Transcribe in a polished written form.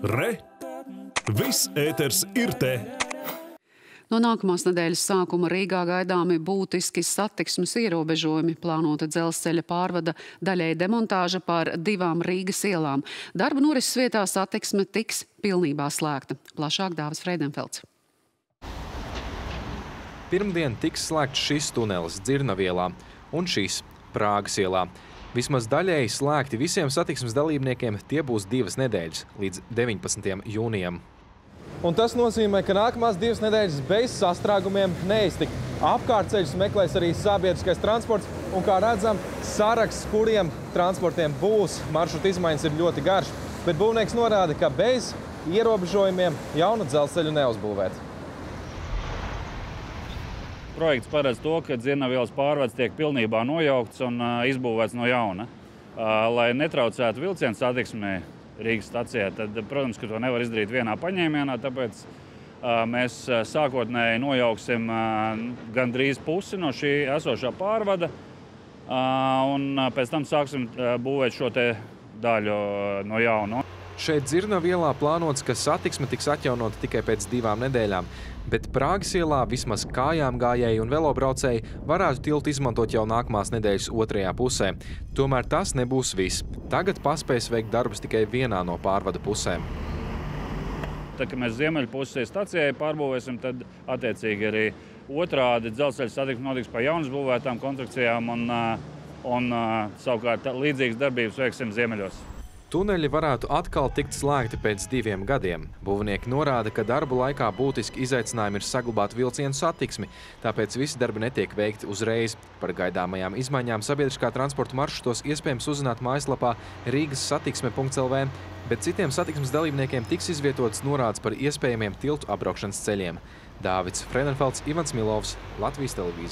Re! Viss ēters ir te! No nākamās nedēļas sākuma Rīgā gaidāmi būtiski satiksmes ierobežojumi, plānota dzelzceļa pārvada daļēji demontāža pār 2 Rīgas ielām. Darba norises vietā satiksme tiks pilnībā slēgta. Plašāk Dāvis Freidenfelds. Pirmdien tiks slēgts šis tunelis Dzirnavielā un šis Prāgas ielā. Vismaz daļēji slēgti visiem satiksmes dalībniekiem tie būs 2 nedēļas līdz 19. jūnijam. Un tas nozīmē, ka nākamās 2 nedēļas bez sastrēgumiem neiztikt. Apkārtceļus meklēs arī sabiedriskais transports, un, kā redzam, saraksts, kuriem transportiem būs maršruta izmaiņas, ir ļoti garš. Bet būvnieks norāda, ka bez ierobežojumiem jaunu dzelzceļu neuzbūvēt. Projekts paredz to, ka Dzirnavielas pārvads tiek pilnībā nojaukts un izbūvēts no jauna. Lai netraucētu vilcienu satiksmē Rīgas stacijā, tad, protams, ka to nevar izdarīt vienā paņēmienā, tāpēc mēs sākotnēji nojauksim gandrīz pusi no šī esošā pārvada, un pēc tam sāksim būvēt šo te daļu no jauna. Šeit Dzirnavielā plānots, ka satiksme tiks atjaunota tikai pēc 2 nedēļām, bet Prāgas ielā vismaz kājām gājēji un velobraucēji varētu tiltu izmantot jau nākamās nedēļas otrajā pusē. Tomēr tas nebūs viss. Tagad paspēs veikt darbus tikai vienā no pārvada pusēm. Tad, kad mēs ziemeļpusē stacijai pārbūvēsim, tad attiecīgi arī otrādi dzelzceļa satiksme notiks pa jaunas būvētām konstrukcijām un savukārt līdzīgas darbības veiksim ziemeļos. Tuneļi varētu atkal tikt slēgti pēc 2 gadiem. Būvnieki norāda, ka darbu laikā būtiski izaicinājumi ir saglabāt vilcienu satiksmi, tāpēc visi darbi netiek veikti uzreiz. Par gaidāmajām izmaiņām sabiedriskā transporta maršrutos iespējams uzzināt mājaslapā rigassatiksme.lv, bet citiem satiksmes dalībniekiem tiks izvietotas norādes par iespējamiem tiltu apbraukšanas ceļiem. Dāvids Freidenfelds, Ivans Milovs, Latvijas televīzija.